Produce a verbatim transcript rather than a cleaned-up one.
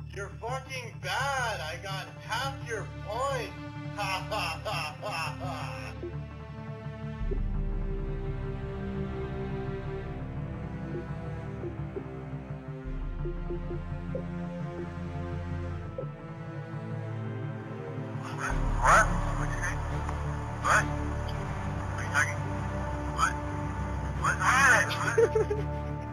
You're fucking bad. I got half your points. Ha ha ha ha ha. What? What'd you say? What? What are you talking? What? What? What?